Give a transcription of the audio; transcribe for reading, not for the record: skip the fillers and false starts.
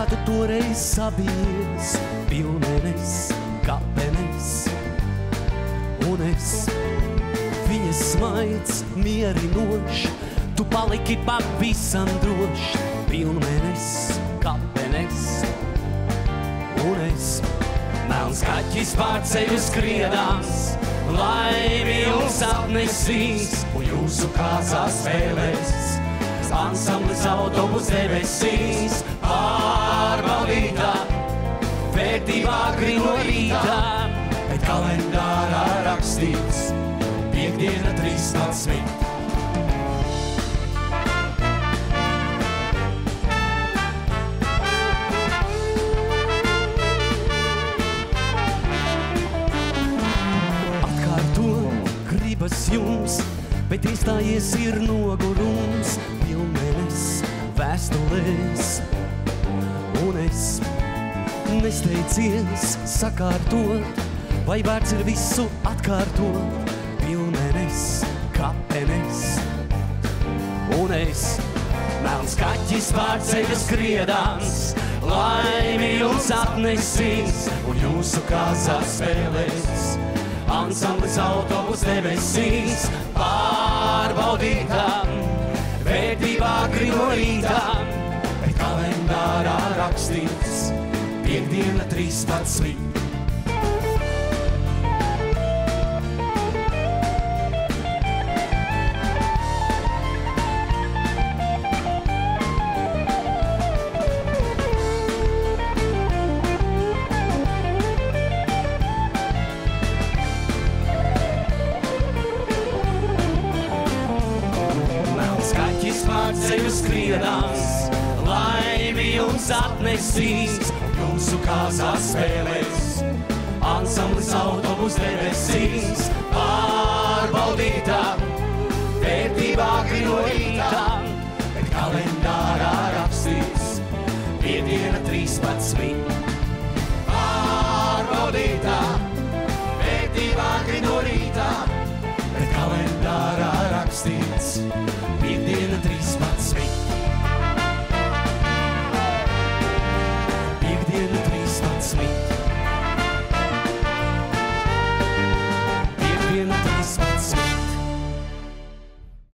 kā tu toreiz sabies, pilnenes, kapenes. Un es, viņas smaids mierinošs, tu paliki pavisam drošs, pilnenes, kapenes. Un es, melns kaķis pār ceļu skriedams, laimi jums apnesīs, un jūsu kāzās spēlēs. Ansamblis autobus debesīs, pārbaudītā, vērtībā agri no rītā, bet kalendārā rakstīts, piekdiena 13. Atkārtot gribas jums, bet iestājies ir nogurums, pilnenes, vēstulēs. Un es nesteidzies sakārtot, vai vērts ir visu atkārtot, pilnenes, kapenes. Un es, melns kaķis pār ceļa skriedams, laimi jums atnesīs, un jūsu kāzās spēlēs. Ansamblis autobus debesīs, pārbaudītām, vērtībā agri no rītā, bet kalendārā rakstīts, piekdiena 13. Pār ceļu skriedams, laimi jums atnesīs, jūsu kāzās spēlēs. Ansamblis autobus debesīs,